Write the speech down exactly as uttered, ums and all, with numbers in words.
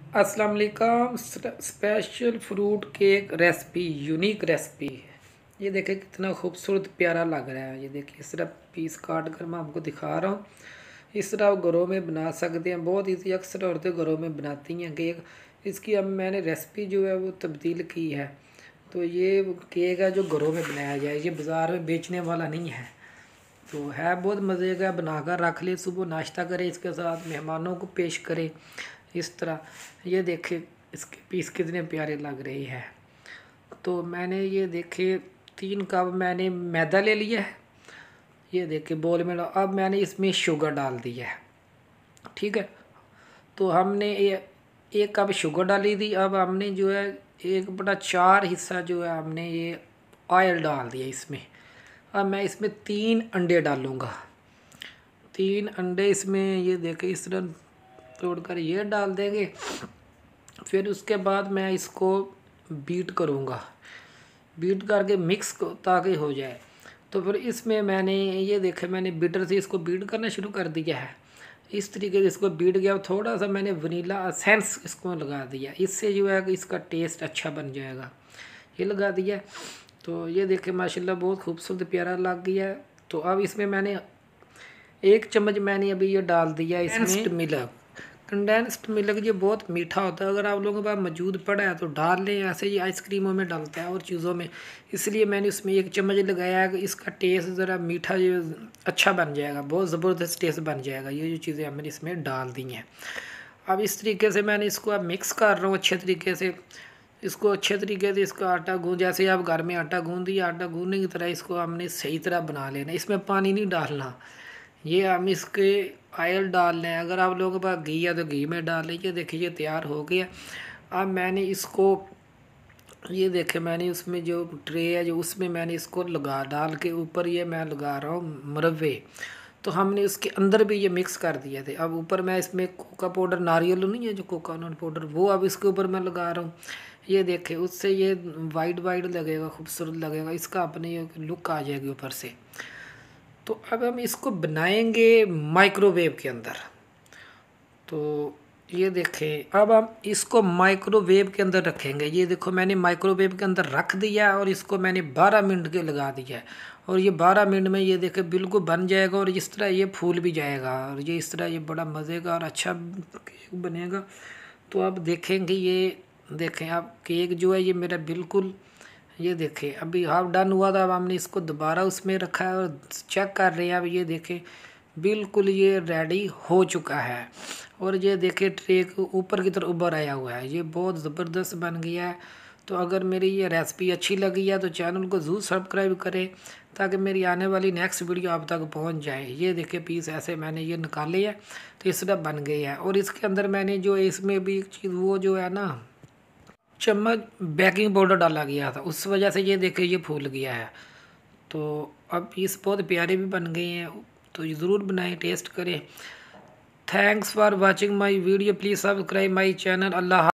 अस्सलाम वालेकुम। Special fruit cake recipe, unique recipe है। ये देखिए कितना खूबसूरत प्यारा लग रहा है। ये देखिए इस तरह पीस काट कर मैं आपको दिखा रहा हूँ। इस तरह आप घरों में बना सकते हैं, बहुत इजी। अक्सर औरतें घरों में बनाती हैं केक। इसकी अब मैंने रेसिपी जो है वो तब्दील की है। तो ये केक है जो घरों में बनाया जाए, ये बाज़ार में बेचने वाला नहीं है। तो है बहुत मज़े का, बनाकर रख ले, सुबह नाश्ता करें, इसके साथ मेहमानों को पेश करें इस तरह। ये देखे इसके पीस कितने प्यारे लग रहे हैं। तो मैंने ये देखे तीन कप मैंने मैदा ले लिया है। ये देखे बोल में, अब मैंने इसमें शुगर डाल दी है। ठीक है, तो हमने ये एक कप शुगर डाली थी। अब हमने जो है एक बटा चार हिस्सा जो है हमने ये ऑयल डाल दिया इसमें। अब मैं इसमें तीन अंडे डालूँगा। तीन अंडे इसमें ये देखे इस तरह तोड़कर ये डाल देंगे। फिर उसके बाद मैं इसको बीट करूँगा, बीट करके मिक्स ताकि हो जाए। तो फिर इसमें मैंने ये देखे मैंने बीटर से इसको बीट करना शुरू कर दिया है। इस तरीके से इसको बीट गया। थोड़ा सा मैंने वनीला एसेंस इसको लगा दिया, इससे जो है इसका टेस्ट अच्छा बन जाएगा। ये लगा दिया। तो ये देखे माशाल्लाह बहुत खूबसूरत प्यारा लग गया है। तो अब इसमें मैंने एक चम्मच मैंने अभी ये डाल दिया इसमें मिल्क। कंडेंस्ड मिल्क ये बहुत मीठा होता है, अगर आप लोगों के पास मौजूद पड़ा है तो डाल लें। ऐसे ही आइसक्रीमों में डालता है और चीज़ों में, इसलिए मैंने उसमें एक चम्मच लगाया है कि इसका टेस्ट ज़रा मीठा ये अच्छा बन जाएगा, बहुत ज़बरदस्त टेस्ट बन जाएगा। ये जो चीज़ें हमने इसमें डाल दी हैं। अब इस तरीके से मैंने इसको अब मिक्स कर रहा हूँ अच्छे तरीके से। इसको अच्छे तरीके से इसका आटा गूँध, जैसे आप घर में आटा गूँध दिया, आटा गूँधने की तरह इसको हमने सही तरह बना लेना। इसमें पानी नहीं डालना। ये हम इसके ऑयल डाल लें, अगर आप लोगों के पास घी है तो घी में डाल लीजिए। देखिए ये तैयार हो गया। अब मैंने इसको ये देखे मैंने उसमें जो ट्रे है जो उसमें मैंने इसको लगा डाल के ऊपर ये मैं लगा रहा हूँ मुरव्वे। तो हमने उसके अंदर भी ये मिक्स कर दिए थे। अब ऊपर मैं इसमें कोका पाउडर, नारियल नहीं है जो कोकोनट पाउडर, वो अब इसके ऊपर मैं लगा रहा हूँ। ये देखे उससे ये वाइट वाइट लगेगा, खूबसूरत लगेगा, इसका अपनी एक लुक आ जाएगी ऊपर से। तो अब हम इसको बनाएंगे माइक्रोवेव के अंदर। तो ये देखें अब हम इसको माइक्रोवेव के अंदर रखेंगे। ये देखो मैंने माइक्रोवेव के अंदर रख दिया और इसको मैंने बारह मिनट के लगा दिया है। और ये बारह मिनट में ये देखें बिल्कुल बन जाएगा और इस तरह ये फूल भी जाएगा और ये इस तरह ये बड़ा मज़े का और अच्छा केक बनेगा। तो अब देखेंगे ये देखें अब केक जो है ये मेरा बिल्कुल ये देखें अभी हाफ डन हुआ था। अब हमने इसको दोबारा उसमें रखा है और चेक कर रहे हैं। अब ये देखें बिल्कुल ये रेडी हो चुका है और ये देखें ट्रे के ऊपर की तरफ उभर आया हुआ है। ये बहुत ज़बरदस्त बन गया है। तो अगर मेरी ये रेसिपी अच्छी लगी है तो चैनल को ज़रूर सब्सक्राइब करें ताकि मेरी आने वाली नेक्स्ट वीडियो आप तक पहुंच जाए। ये देखें पीस ऐसे मैंने ये निकाले हैं तो इस तरह बन गए हैं। और इसके अंदर मैंने जो इसमें भी एक चीज़ वो जो है ना चम्मच बेकिंग पाउडर डाला गया था, उस वजह से ये देखे ये फूल गया है। तो अब पीस बहुत प्यारे भी बन गए हैं। तो ज़रूर बनाएं, टेस्ट करें। Thanks for watching my video, please subscribe my channel. Allah.